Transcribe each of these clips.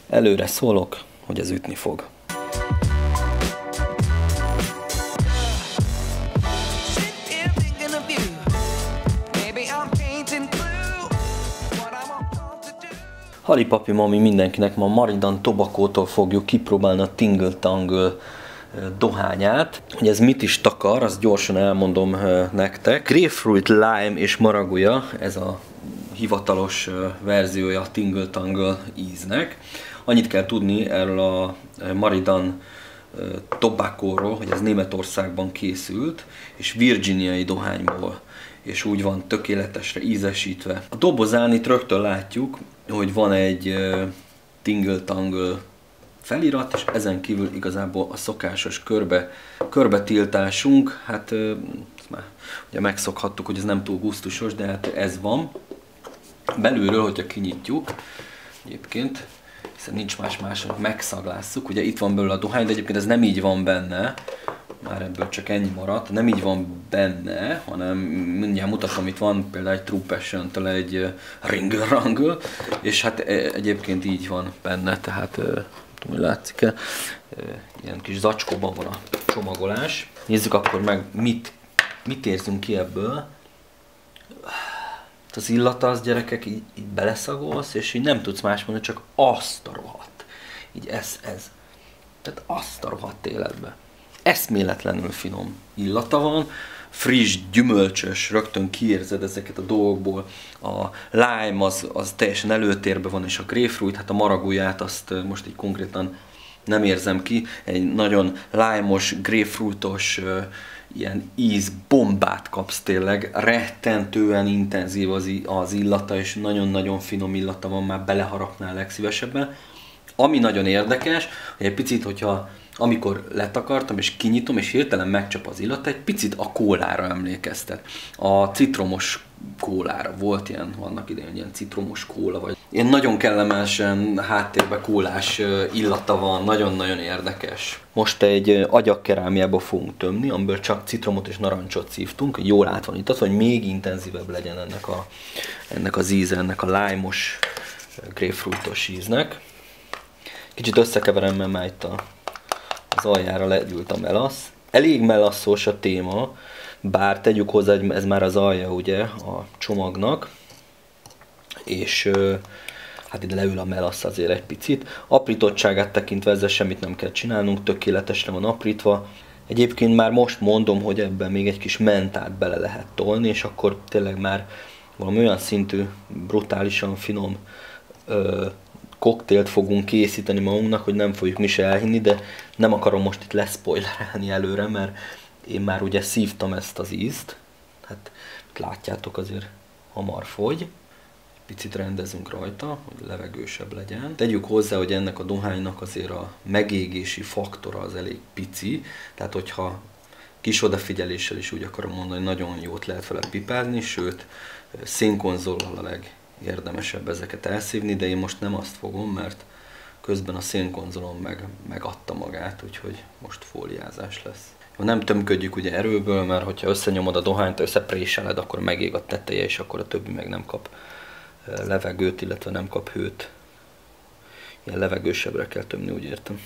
Előre szólok, hogy ez ütni fog. Halipapi mami, mindenkinek ma Maridan Tobacco-tól fogjuk kipróbálni a Tingle Tangle dohányát. Hogy ez mit is takar, azt gyorsan elmondom nektek. Grapefruit, lime és maraguja, ez a hivatalos verziója a Tingle Tangle íznek. Annyit kell tudni erről a Maridan Tobacco-ról, hogy ez Németországban készült, és virginiai dohányból, és úgy van tökéletesre ízesítve. A dobozán itt rögtön látjuk, hogy van egy Tingle Tangle felirat, és ezen kívül igazából a szokásos körbetiltásunk, hát már ugye megszokhattuk, hogy ez nem túl gusztusos, de hát ez van. Belülről, hogyha kinyitjuk, egyébként, hiszen nincs más, hogy megszaglásszuk, ugye itt van belőle a dohány, de egyébként ez nem így van benne, már ebből csak ennyi maradt, nem így van benne, hanem mindjárt mutatom, itt van például egy True Passion-től egy Ringle Rangle, és hát egyébként így van benne, tehát nem tudom, hogy látszik-e, ilyen kis zacskóban van a csomagolás. Nézzük akkor meg, mit érzünk ki ebből. Az illata, az gyerekek, így beleszagolsz, és így nem tudsz más mondani, csak azt a rohadt. Így ez. Tehát azt a rohadt életbe. Eszméletlenül finom illata van, friss, gyümölcsös, rögtön kiérzed ezeket a dolgokból. A lime az teljesen előtérben van, és a grapefruit, hát a maraguját azt most így konkrétan nem érzem ki. Egy nagyon lime-os, grapefruitos ilyen ízbombát kapsz tényleg, rettentően intenzív az illata, és nagyon-nagyon finom illata van, már beleharapnál legszívesebben. Ami nagyon érdekes, hogy egy picit, hogyha amikor letakartam és kinyitom, és hirtelen megcsap az illata, egy picit a kólára emlékeztet. A citromos kólára volt ilyen, vannak idején ilyen citromos kóla, vagy ilyen nagyon kellemesen háttérben kólás illata van, nagyon-nagyon érdekes. Most egy agyagkerámiába fogunk tömni, amiből csak citromot és narancsot szívtunk, jól át van itt az, hogy még intenzívebb legyen ennek az íze, ennek a lime-os, grapefruitos íznek. Kicsit összekeverem, mert már itt az aljára legyűlt a melasz. Elég melasszos a téma, bár tegyük hozzá, hogy ez már az alja ugye a csomagnak, és hát ide leül a melasz azért egy picit. Aprítottságát tekintve ezzel semmit nem kell csinálnunk, tökéletesre van aprítva. Egyébként már most mondom, hogy ebben még egy kis mentát bele lehet tolni, és akkor tényleg már valami olyan szintű, brutálisan finom koktélt fogunk készíteni magunknak, hogy nem fogjuk mi se elhinni, de nem akarom most itt leszpoilerelni előre, mert én már ugye szívtam ezt az ízt. Hát látjátok, azért hamar fogy. Picit rendezünk rajta, hogy levegősebb legyen. Tegyük hozzá, hogy ennek a dohánynak azért a megégési faktora az elég pici, tehát hogyha kis odafigyeléssel is úgy akarom mondani, nagyon jót lehet vele pipázni, sőt szénkonzollal a legérdemesebb ezeket elszívni, de én most nem azt fogom, mert közben a szénkonzolom megadta magát, úgyhogy most fóliázás lesz. Nem tömködjük ugye erőből, mert hogyha összenyomod a dohányt, összepréseled, akkor megég a teteje, és akkor a többi meg nem kap levegőt, illetve nem kap hőt. Ilyen levegősebbre kell tömni, úgy értem.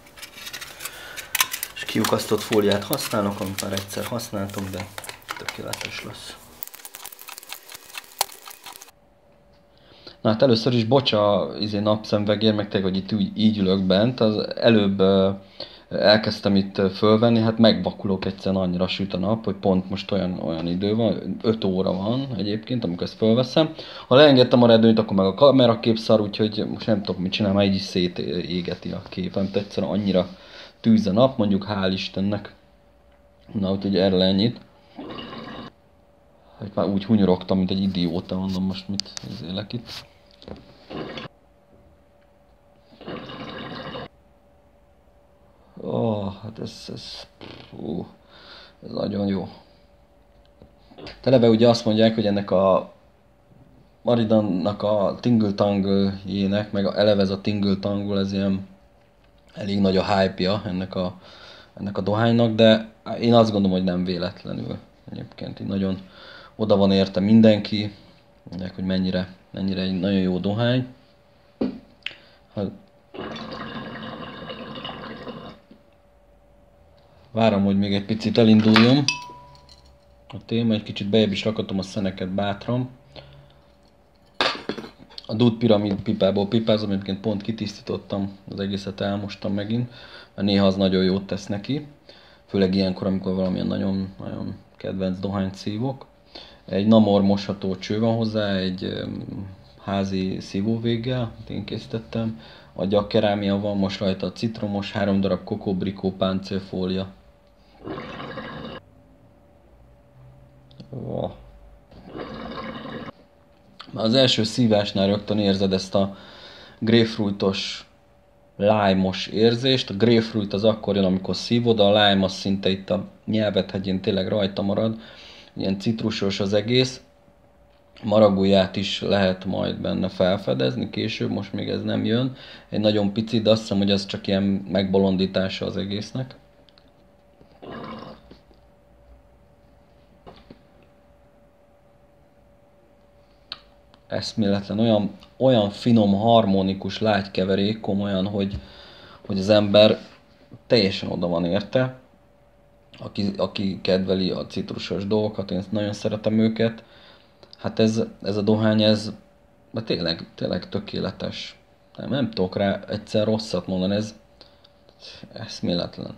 És kiukasztott fóliát használok, amit már egyszer használtam, de tökéletes lesz. Na hát először is bocsa napszemvegér, meg tényleg, hogy itt így ülök bent. Az előbb elkezdtem itt fölvenni, hát megvakulok egyszerűen, annyira süt a nap, hogy pont most olyan idő van, 5 óra van egyébként, amikor ezt fölveszem. Ha leengedtem a redőnyt, akkor meg a kamerakép szar, úgyhogy most nem tudok mit csinálni, már így is szétégeti a képem, egyszerűen annyira tűz a nap, mondjuk hál' Istennek. Na, úgyhogy erről ennyit. Hát már úgy hunyorogtam, mint egy idióta, mondom most mit élek itt. Hát ez nagyon jó. Televe ugye azt mondják, hogy ennek a Maridannak a Tingle Tangle-jének, meg eleve ez a Tingle Tangle, ez ilyen elég nagy a hype-ja ennek a dohánynak, de én azt gondolom, hogy nem véletlenül. Egyébként így nagyon oda van érte mindenki, mondják, hogy mennyire egy nagyon jó dohány. Hát Várom, hogy még egy picit elinduljon a téma, egy kicsit bejebb is rakatom a szeneket bátran. A Dud Pyramid pipából pipázom, egyébként pont kitisztítottam, az egészet elmostam megint, mert néha az nagyon jót tesz neki. Főleg ilyenkor, amikor valamilyen nagyon, nagyon kedvenc dohányt szívok. Egy Namor mosható cső van hozzá, egy házi szívóvéggel, amit én készítettem. A gyakkerámia van, most rajta a citromos, 3 darab kokobrikó páncélfólia. Oh. Már az első szívásnál rögtön érzed ezt a grapefruitos, lime-os érzést. A grapefruit az akkor jön, amikor szívod, a lime az szinte itt a nyelvethegyén tényleg rajta marad. Ilyen citrusos az egész. Maraguját is lehet majd benne felfedezni később, most még ez nem jön. Egy nagyon pici, de azt hiszem, hogy ez csak ilyen megbolondítása az egésznek. Eszméletlen, olyan finom, harmonikus lágykeverék, komolyan, hogy az ember teljesen oda van érte. Aki kedveli a citrusos dolgokat, én nagyon szeretem őket. Hát ez a dohány, ez tényleg tökéletes. Nem tudok rá egyszer rosszat mondani, ez eszméletlen.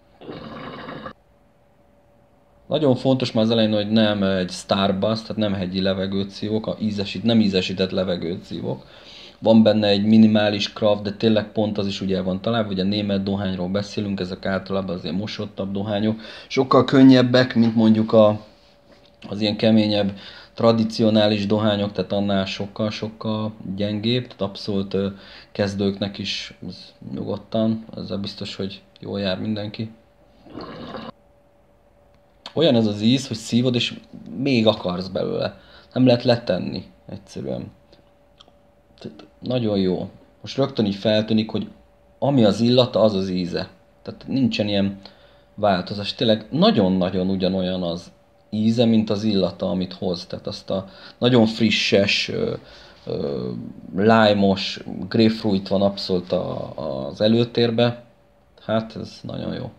Nagyon fontos már az elején, hogy nem egy Starbucks, tehát nem hegyi levegőt szívok, nem ízesített levegőt szívok. Van benne egy minimális craft, de tényleg pont az is ugye van találva, ugye német dohányról beszélünk, ezek általában azért mosottabb dohányok. Sokkal könnyebbek, mint mondjuk az ilyen keményebb, tradicionális dohányok, tehát annál sokkal gyengébb, tehát abszolút kezdőknek is nyugodtan, ezzel biztos, hogy jól jár mindenki. Olyan ez az íz, hogy szívod, és még akarsz belőle. Nem lehet letenni, egyszerűen. Tehát nagyon jó. Most rögtön így feltűnik, hogy ami az illata, az az íze. Tehát nincsen ilyen változás. Tényleg nagyon-nagyon ugyanolyan az íze, mint az illata, amit hoz. Tehát azt a nagyon frisses, lime-os grapefruit van abszolút az előtérbe. Hát ez nagyon jó.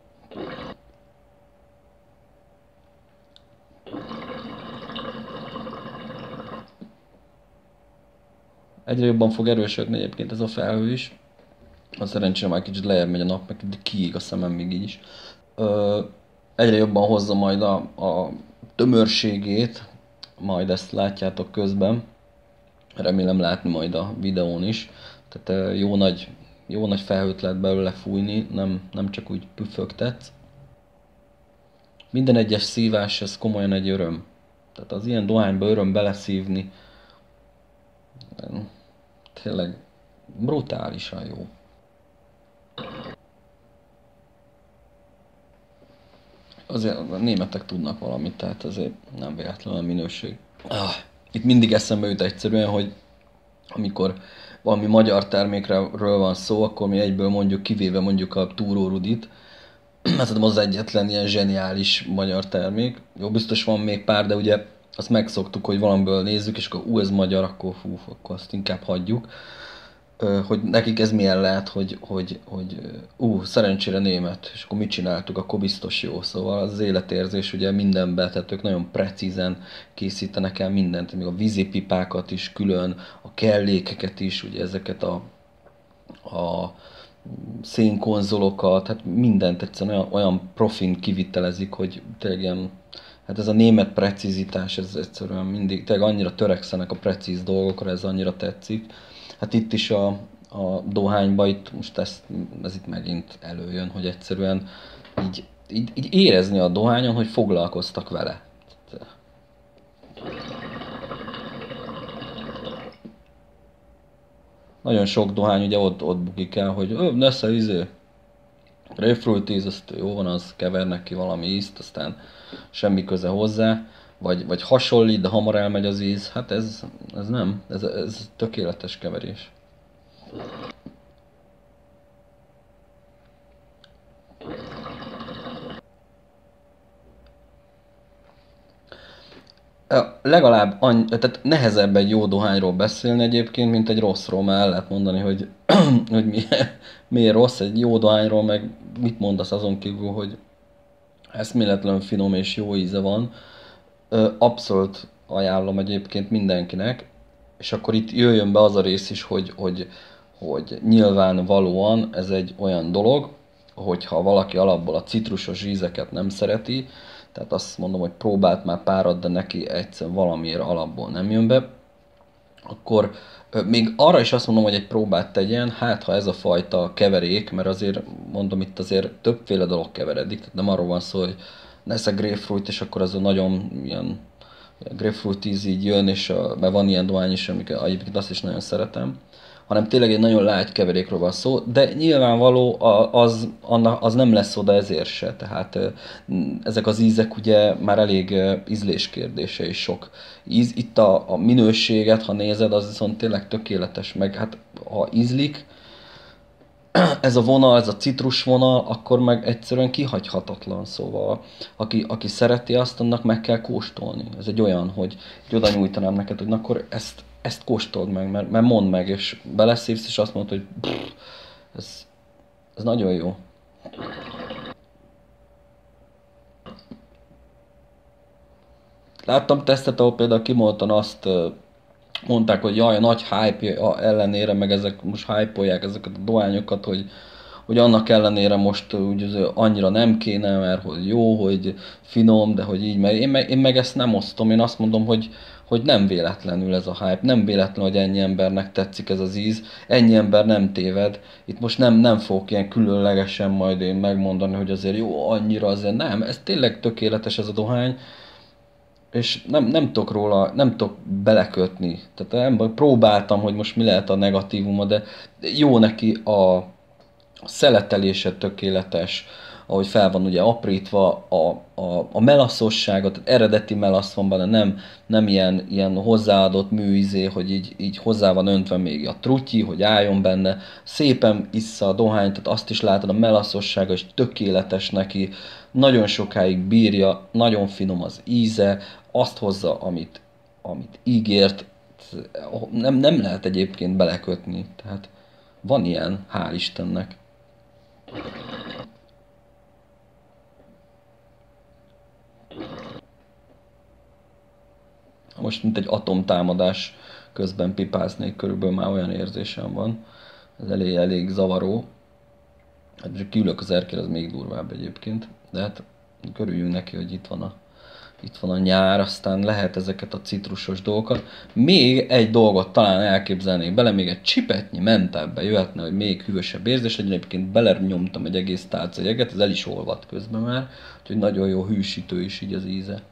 Egyre jobban fog erősödni egyébként ez a felhő is. A szerencsére már kicsit lejjebb megy a nap, meg kiég a szemem még így is. Egyre jobban hozza majd a tömörségét, majd ezt látjátok közben. Remélem látni majd a videón is. Tehát jó nagy felhőt lehet belőle fújni, nem csak úgy püfögtetsz. Minden egyes szívás, ez komolyan egy öröm. Tehát az ilyen dohányba öröm beleszívni, tényleg brutálisan jó. Azért a németek tudnak valamit, tehát azért nem véletlenül a minőség. Itt mindig eszembe jut egyszerűen, hogy amikor valami magyar termékről van szó, akkor mi egyből mondjuk, kivéve mondjuk a Túró Rudit, mert az egyetlen ilyen zseniális magyar termék. Jó, biztos van még pár, de ugye azt megszoktuk, hogy valamiből nézzük, és akkor ez magyar, akkor akkor azt inkább hagyjuk. Hogy nekik ez milyen lehet, hogy szerencsére német, és akkor mit csináltuk, akkor biztos jó. Szóval az életérzés ugye mindenben, tehát ők nagyon precízen készítenek el mindent, még a vízipipákat is külön, a kellékeket is, ugye ezeket a szénkonzolokat, hát mindent egyszerűen olyan profin kivitelezik, hogy tényleg ilyen, hát ez a német precizitás, ez egyszerűen mindig, tényleg annyira törekszenek a precíz dolgokra, ez annyira tetszik. Hát itt is a dohányba, itt most ez itt megint előjön, hogy egyszerűen így érezni a dohányon, hogy foglalkoztak vele. Nagyon sok dohány ugye ott bukik el, hogy nesze grapefruit íz, azt jó van, az kevernek ki valami ízt, aztán semmi köze hozzá, vagy hasonlít, de hamar elmegy az íz. Hát ez nem, ez tökéletes keverés. Legalább tehát nehezebb egy jó dohányról beszélni egyébként, mint egy rosszról, mert el lehet mondani, hogy, hogy miért rossz egy jó dohányról, meg mit mondasz azon kívül, hogy eszméletlen finom és jó íze van. Abszolút ajánlom egyébként mindenkinek, és akkor itt jöjjön be az a rész is, hogy nyilvánvalóan ez egy olyan dolog, hogyha valaki alapból a citrusos ízeket nem szereti, tehát azt mondom, hogy próbált már párat, de neki egyszerűen valamiért alapból nem jön be, akkor még arra is azt mondom, hogy egy próbát tegyen, hát ha ez a fajta keverék, mert azért mondom, itt azért többféle dolog keveredik, tehát nem arról van szó, hogy lesz grapefruit, és akkor az a nagyon ilyen grapefruit íz így jön, és mert van ilyen dohány is, amiket egyébként azt is nagyon szeretem, hanem tényleg egy nagyon lágy keverékről van szó, de nyilvánvaló az nem lesz oda ezért se, tehát ezek az ízek ugye már elég ízlés kérdése is sok íz. Itt a minőséget, ha nézed, az viszont tényleg tökéletes, meg hát ha ízlik, ez a vonal, ez a citrus vonal, akkor meg egyszerűen kihagyhatatlan, szóval aki szereti azt, annak meg kell kóstolni. Ez egy olyan, hogy oda nyújtanám neked, hogy na akkor ezt kóstold meg, mert mondd meg, és beleszívsz, és azt mondod, hogy pff, ez nagyon jó. Láttam tesztet, ahol például kimondottan azt mondták, hogy jaj, a nagy hype ellenére, meg ezek most hype-olják ezeket a dohányokat, hogy annak ellenére most úgy annyira nem kéne, mert hogy jó, hogy finom, de hogy így, mert én meg ezt nem osztom, én azt mondom, hogy nem véletlenül ez a hype, nem véletlen, hogy ennyi embernek tetszik ez az íz, ennyi ember nem téved, itt most nem fogok ilyen különlegesen majd én megmondani, hogy azért jó, annyira azért nem, ez tényleg tökéletes ez a dohány, és nem tudok róla, nem tudok belekötni. Tehát nem, próbáltam, hogy most mi lehet a negatívuma, de jó neki a szeletelése tökéletes, ahogy fel van ugye aprítva, a melaszossága, tehát eredeti melasz van benne, nem ilyen hozzáadott műizé, hogy így hozzá van öntve még a trutyi, hogy álljon benne, szépen issza a dohányt, tehát azt is látod, a melaszossága is tökéletes neki, nagyon sokáig bírja, nagyon finom az íze, azt hozza, amit ígért, nem lehet egyébként belekötni, tehát van ilyen, hál' Istennek. Most mint egy atomtámadás közben pipáznék, körülbelül már olyan érzésem van. Ez elég zavaró. Hát most kiülök az erkér, az még durvább egyébként. De hát körüljünk neki, hogy itt van a nyár, aztán lehet ezeket a citrusos dolgokat. Még egy dolgot talán elképzelnék bele, még egy csipetnyi mentábbe jöhetne, hogy még hűvösebb érzés legyen. Egyébként belenyomtam egy egész tálca jeget, ez el is olvadt közben már, úgyhogy nagyon jó hűsítő is így az íze.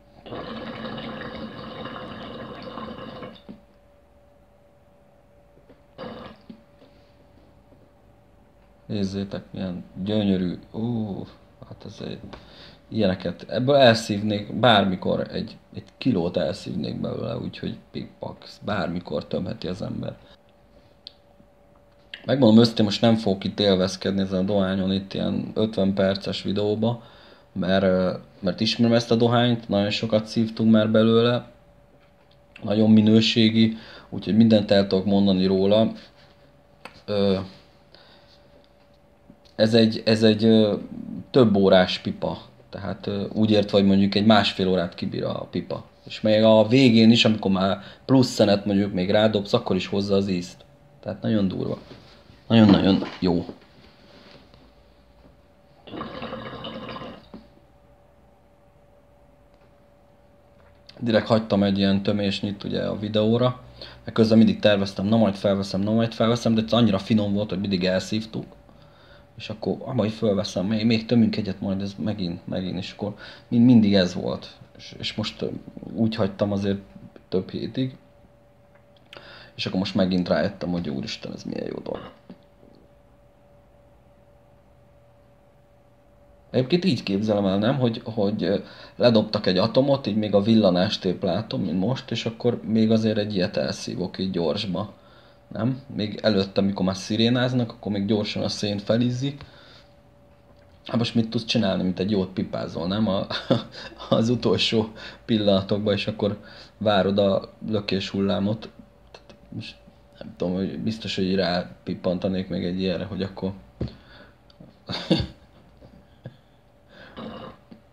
Nézzétek, milyen gyönyörű. Hát ez egy... Ilyeneket. Ebből elszívnék bármikor, egy kilót elszívnék belőle, úgyhogy pikpak, bármikor tömheti az ember. Megmondom őszintén, most nem fogok itt élvezkedni ezen a dohányon itt ilyen 50 perces videóba, mert ismerem ezt a dohányt, nagyon sokat szívtunk már belőle, nagyon minőségi, úgyhogy mindent el tudok mondani róla. Ö, ez egy több órás pipa. Tehát úgy értve, hogy mondjuk egy másfél órát kibír a pipa. És még a végén is, amikor már plusz szenet mondjuk még rádobsz, akkor is hozza az ízt. Tehát nagyon durva. Nagyon-nagyon jó. Direkt hagytam egy ilyen tömésnyit ugye a videóra. Mert közben mindig terveztem, na majd felveszem, de ez annyira finom volt, hogy mindig elszívtuk. És akkor majd fölveszem, még tömünk egyet, majd ez megint, és akkor mindig ez volt. És most úgy hagytam azért több hétig, és akkor most megint rájöttem, hogy úristen, ez milyen jó dolog. Egyébként így képzelem el, nem? Hogy ledobtak egy atomot, így még a villanást épp látom, mint most, és akkor még azért egy ilyet elszívok így gyorsba. Nem? Még előtte, amikor már szirénáznak, akkor még gyorsan a szént felizzik. Hát most mit tudsz csinálni, mint egy jót pipázol, nem? Az utolsó pillanatokban, és akkor várod a lökés hullámot. Most nem tudom, hogy biztos, hogy rá pippantanék még egy ilyenre, hogy akkor...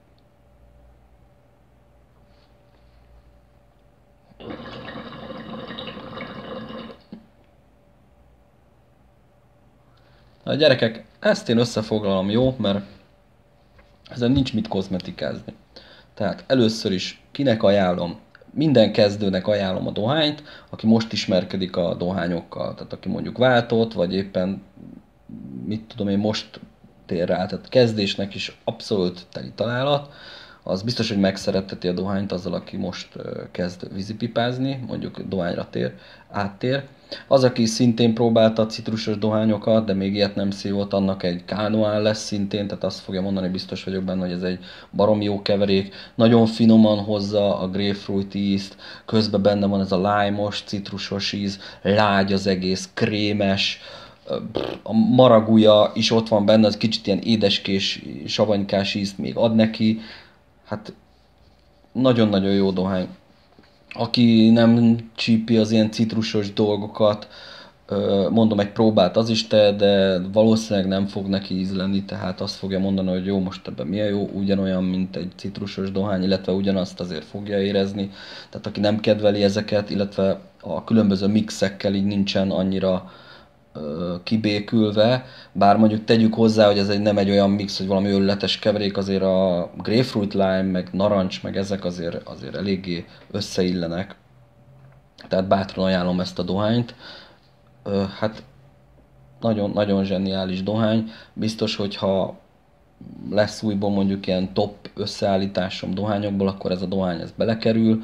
A gyerekek, ezt én összefoglalom, jó? Mert ezen nincs mit kozmetikázni. Tehát először is kinek ajánlom? Minden kezdőnek ajánlom a dohányt, aki most ismerkedik a dohányokkal. Tehát aki mondjuk váltott, vagy éppen mit tudom én, most tér rá. Tehát kezdésnek is abszolút teli találat. Az biztos, hogy megszeretteti a dohányt azzal, aki most kezd vízipipázni, mondjuk dohányra áttér. Az, aki szintén próbálta a citrusos dohányokat, de még ilyet nem szívott, annak egy kánoán lesz szintén, tehát azt fogja mondani, biztos vagyok benne, hogy ez egy baromi jó keverék. Nagyon finoman hozza a grapefruit ízt, közben benne van ez a lime-os, citrusos íz, lágy az egész, krémes, a maragúja is ott van benne, az kicsit ilyen édeskés, savanykás ízt még ad neki. Hát nagyon-nagyon jó dohány. Aki nem csípi az ilyen citrusos dolgokat, mondom, egy próbát az is te, de valószínűleg nem fog neki ízleni, tehát azt fogja mondani, hogy jó, most ebben milyen jó, ugyanolyan, mint egy citrusos dohány, illetve ugyanazt azért fogja érezni. Tehát aki nem kedveli ezeket, illetve a különböző mixekkel így nincsen annyira kibékülve, bár mondjuk tegyük hozzá, hogy ez nem egy olyan mix, hogy valami őrületes keverék, azért a grapefruit lime, meg narancs, meg ezek azért eléggé összeillenek. Tehát bátran ajánlom ezt a dohányt. Hát nagyon, nagyon zseniális dohány. Biztos, hogyha lesz újból mondjuk ilyen top összeállításom dohányokból, akkor ez a dohány ez belekerül.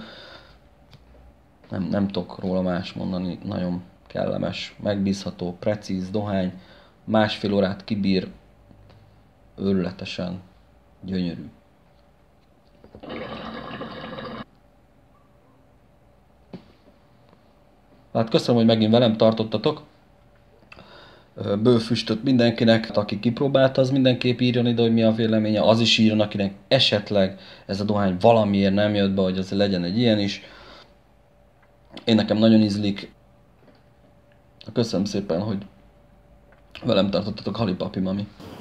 Nem tudok róla más mondani, nagyon kellemes, megbízható, precíz dohány, másfél órát kibír, őrületesen gyönyörű. Hát köszönöm, hogy megint velem tartottatok. Bőfüstöt mindenkinek, aki kipróbálta, az mindenképp írjon ide, hogy mi a véleménye. Az is írjon, akinek esetleg ez a dohány valamiért nem jött be, hogy az legyen egy ilyen is. Én nekem nagyon ízlik. Köszönöm szépen, hogy velem tartottatok, Hali Papi Mami.